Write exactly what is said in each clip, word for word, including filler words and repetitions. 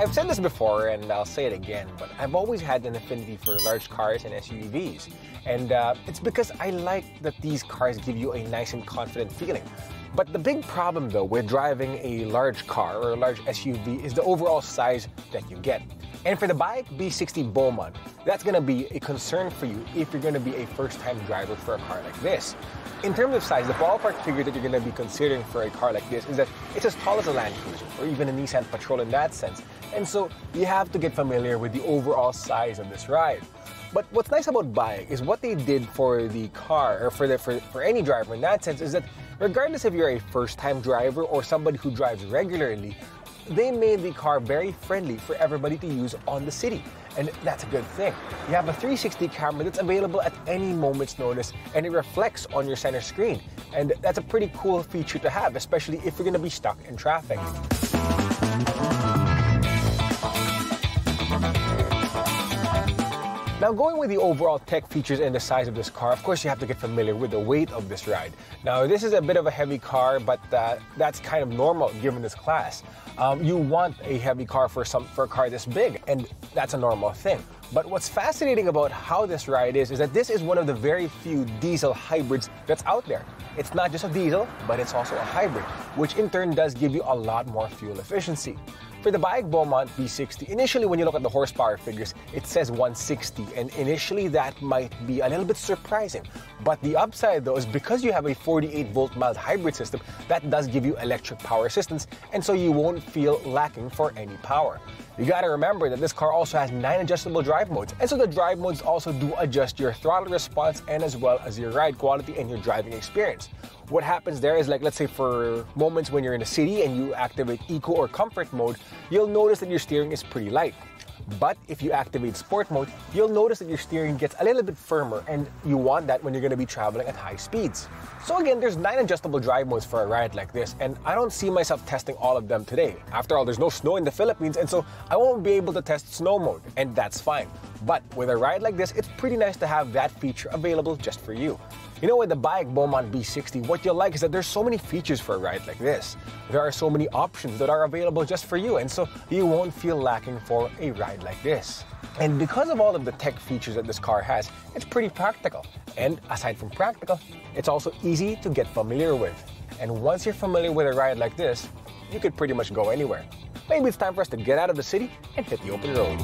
I've said this before and I'll say it again, but I've always had an affinity for large cars and S U Vs. And uh, it's because I like that these cars give you a nice and confident feeling. But the big problem though with driving a large car or a large S U V is the overall size that you get. And for the BAIC B sixty Beaumont, that's going to be a concern for you if you're going to be a first-time driver for a car like this. In terms of size, the ballpark figure that you're going to be considering for a car like this is that it's as tall as a Land Cruiser, or even a Nissan Patrol in that sense. And so you have to get familiar with the overall size of this ride. But what's nice about BAIC is what they did for the car, or for, the, for, for any driver in that sense, is that regardless if you're a first-time driver or somebody who drives regularly, they made the car very friendly for everybody to use on the city. And that's a good thing. You have a three sixty camera that's available at any moment's notice, and it reflects on your center screen. And that's a pretty cool feature to have, especially if you're going to be stuck in traffic. Now, going with the overall tech features and the size of this car, of course you have to get familiar with the weight of this ride. Now, this is a bit of a heavy car, but uh, that's kind of normal given this class. Um, you want a heavy car for, some, for a car this big, and that's a normal thing. But what's fascinating about how this ride is, is that this is one of the very few diesel hybrids that's out there. It's not just a diesel, but it's also a hybrid, which in turn does give you a lot more fuel efficiency. For the BAIC Beaumont B sixty, initially when you look at the horsepower figures, it says one sixty, and initially that might be a little bit surprising. But the upside though is because you have a forty-eight volt mild hybrid system, that does give you electric power assistance, and so you won't feel lacking for any power. You gotta remember that this car also has nine adjustable drive modes, and so the drive modes also do adjust your throttle response and as well as your ride quality and your driving experience. What happens there is, like, let's say for moments when you're in a city and you activate eco or comfort mode, you'll notice that your steering is pretty light. But if you activate sport mode, you'll notice that your steering gets a little bit firmer, and you want that when you're going to be traveling at high speeds. So again, there's nine adjustable drive modes for a ride like this, and I don't see myself testing all of them today. After all, there's no snow in the Philippines, and so I won't be able to test snow mode, and that's fine. But with a ride like this, it's pretty nice to have that feature available just for you. You know, with the BAIC Beaumont B sixty, what you'll like is that there's so many features for a ride like this. There are so many options that are available just for you, and so you won't feel lacking for a ride like this. And because of all of the tech features that this car has, it's pretty practical. And aside from practical, it's also easy to get familiar with. And once you're familiar with a ride like this, you could pretty much go anywhere. Maybe it's time for us to get out of the city and hit the open road.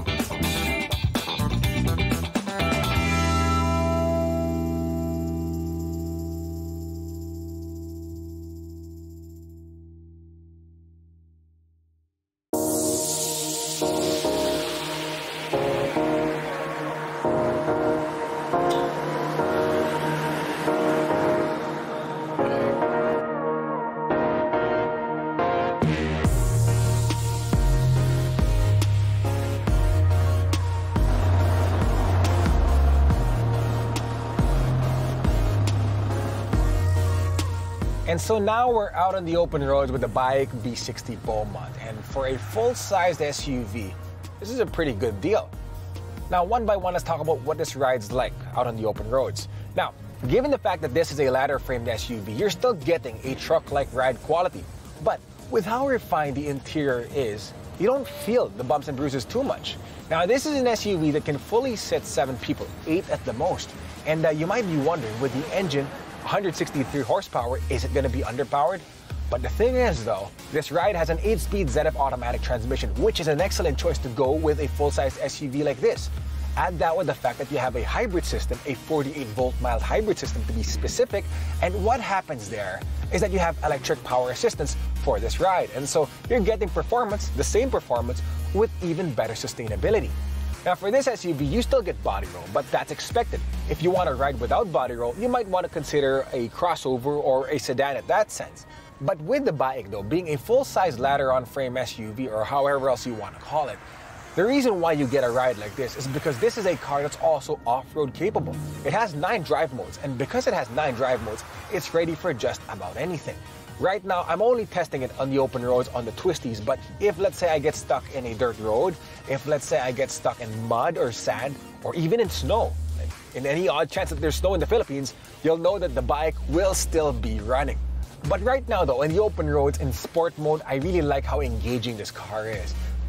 And so now we're out on the open roads with the BAIC B sixty Beaumont, and for a full-sized S U V, this is a pretty good deal. Now, one by one, let's talk about what this ride's like out on the open roads. Now, given the fact that this is a ladder-framed S U V, you're still getting a truck-like ride quality. But with how refined the interior is, you don't feel the bumps and bruises too much. Now, this is an S U V that can fully sit seven people, eight at the most. And uh, you might be wondering, with the engine, one hundred sixty-three horsepower, is it going to be underpowered? But the thing is though, this ride has an eight speed Z F automatic transmission, which is an excellent choice to go with a full-size S U V like this. Add that with the fact that you have a hybrid system, a forty-eight volt mild hybrid system to be specific, and what happens there is that you have electric power assistance for this ride, and so you're getting performance, the same performance, with even better sustainability. Now for this S U V, you still get body roll, but that's expected. If you want to ride without body roll, you might want to consider a crossover or a sedan in that sense. But with the BAIC though, being a full-size ladder-on-frame S U V, or however else you want to call it, the reason why you get a ride like this is because this is a car that's also off-road capable. It has nine drive modes, and because it has nine drive modes, it's ready for just about anything. Right now, I'm only testing it on the open roads on the twisties, but if let's say I get stuck in a dirt road, if let's say I get stuck in mud or sand, or even in snow, like in any odd chance that there's snow in the Philippines, you'll know that the BAIC will still be running. But right now though, in the open roads in sport mode, I really like how engaging this car is.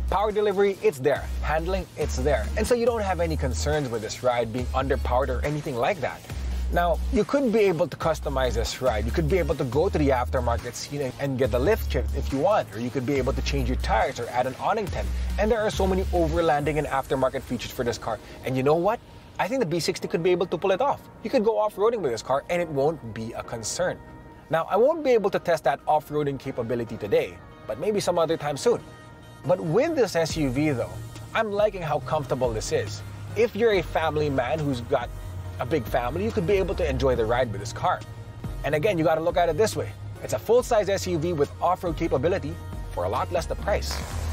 Power delivery, it's there. Handling, it's there. And so you don't have any concerns with this ride being underpowered or anything like that. Now, you could be able to customize this ride. You could be able to go to the aftermarket scene and get the lift kit if you want, or you could be able to change your tires or add an awning tent. And there are so many overlanding and aftermarket features for this car. And you know what? I think the B sixty could be able to pull it off. You could go off-roading with this car and it won't be a concern. Now, I won't be able to test that off-roading capability today, but maybe some other time soon. But with this S U V though, I'm liking how comfortable this is. If you're a family man who's got a big family, you could be able to enjoy the ride with this car. And again, you gotta look at it this way. It's a full-size S U V with off-road capability for a lot less the price.